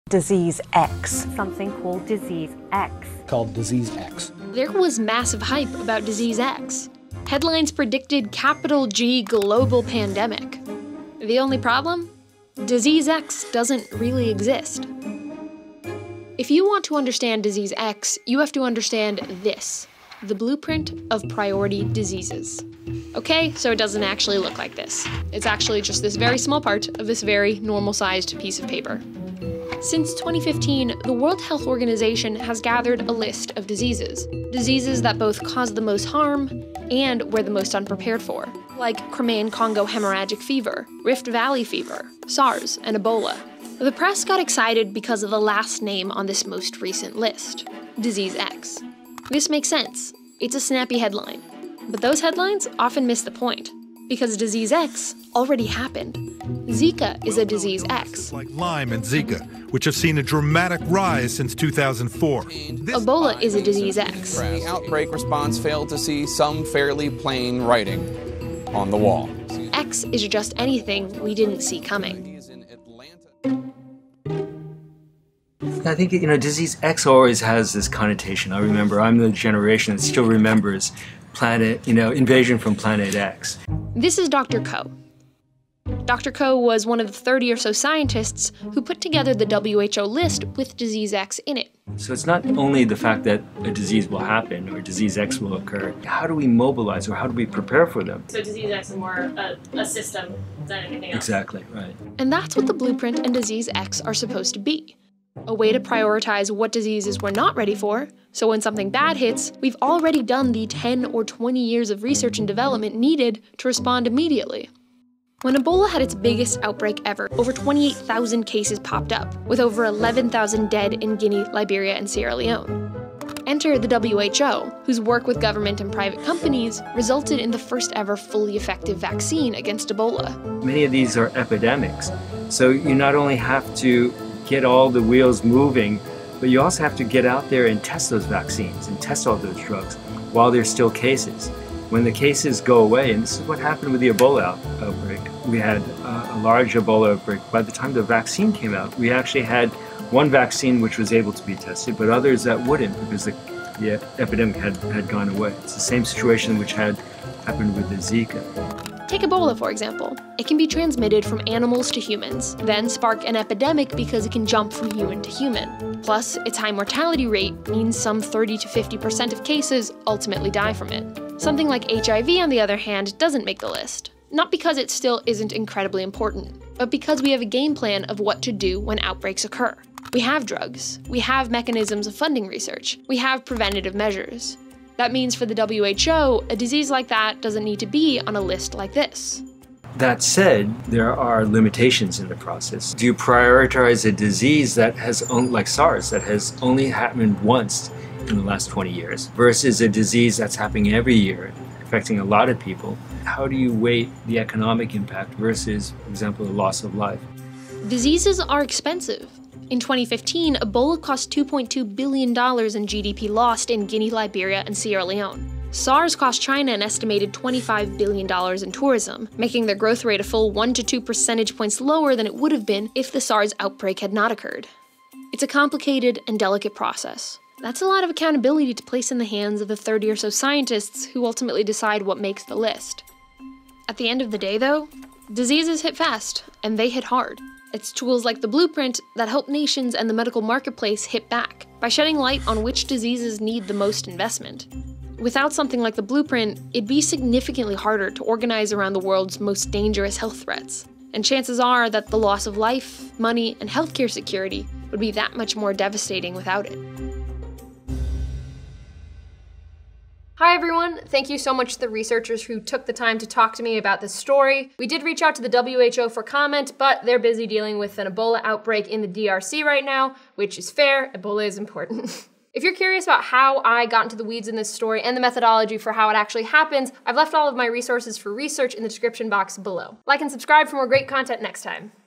Disease X. Something called Disease X. Called Disease X. There was massive hype about Disease X. Headlines predicted capital G global pandemic. The only problem? Disease X doesn't really exist. If you want to understand Disease X, you have to understand this, the blueprint of priority diseases. Okay, so it doesn't actually look like this. It's actually just this very small part of this very normal-sized piece of paper. Since 2015, the World Health Organization has gathered a list of diseases. Diseases that both cause the most harm and we're the most unprepared for, like Crimean Congo hemorrhagic fever, Rift Valley fever, SARS, and Ebola. The press got excited because of the last name on this most recent list, Disease X. This makes sense. It's a snappy headline. But those headlines often miss the point, because Disease X already happened. Zika is a Disease X. Like Lyme and Zika, which have seen a dramatic rise since 2004. Ebola is a Disease X. The outbreak response failed to see some fairly plain writing on the wall. X is just anything we didn't see coming. I think, Disease X always has this connotation. I remember, I'm the generation that still remembers invasion from Planet X. This is Dr. W.H.O. Dr. W.H.O was one of the 30 or so scientists who put together the W.H.O list with Disease X in it. So it's not only the fact that a disease will happen or Disease X will occur, how do we mobilize or how do we prepare for them? So Disease X is more a system than anything else. Exactly, right. And that's what the blueprint and Disease X are supposed to be. A way to prioritize what diseases we're not ready for, so when something bad hits, we've already done the 10 or 20 years of research and development needed to respond immediately. When Ebola had its biggest outbreak ever, over 28,000 cases popped up, with over 11,000 dead in Guinea, Liberia, and Sierra Leone. Enter the W.H.O, whose work with government and private companies resulted in the first ever fully effective vaccine against Ebola. Many of these are epidemics, so you not only have to get all the wheels moving, but you also have to get out there and test those vaccines and test all those drugs while there's still cases. When the cases go away, and this is what happened with the Ebola outbreak, we had a large Ebola outbreak. By the time the vaccine came out, we actually had one vaccine which was able to be tested, but others that wouldn't because the epidemic had gone away. It's the same situation which had happened with the Zika. Take Ebola, for example. It can be transmitted from animals to humans, then spark an epidemic because it can jump from human to human. Plus, its high mortality rate means some 30 to 50% of cases ultimately die from it. Something like HIV, on the other hand, doesn't make the list. Not because it still isn't incredibly important, but because we have a game plan of what to do when outbreaks occur. We have drugs, we have mechanisms of funding research, we have preventative measures. That means for the WHO, a disease like that doesn't need to be on a list like this. That said, there are limitations in the process. Do you prioritize a disease that has, like SARS, that has only happened once in the last 20 years, versus a disease that's happening every year, affecting a lot of people? How do you weight the economic impact versus, for example, the loss of life? Diseases are expensive. In 2015, Ebola cost $2.2 billion in GDP lost in Guinea, Liberia, and Sierra Leone. SARS cost China an estimated $25 billion in tourism, making their growth rate a full 1 to 2 percentage points lower than it would have been if the SARS outbreak had not occurred. It's a complicated and delicate process. That's a lot of accountability to place in the hands of the 30 or so scientists who ultimately decide what makes the list. At the end of the day, though, diseases hit fast, and they hit hard. It's tools like the blueprint that help nations and the medical marketplace hit back by shedding light on which diseases need the most investment. Without something like the blueprint, it'd be significantly harder to organize around the world's most dangerous health threats. And chances are that the loss of life, money, and healthcare security would be that much more devastating without it. Hi everyone, thank you so much to the researchers who took the time to talk to me about this story. We did reach out to the WHO for comment, but they're busy dealing with an Ebola outbreak in the DRC right now, which is fair. Ebola is important. If you're curious about how I got into the weeds in this story and the methodology for how it actually happens, I've left all of my resources for research in the description box below. Like and subscribe for more great content next time.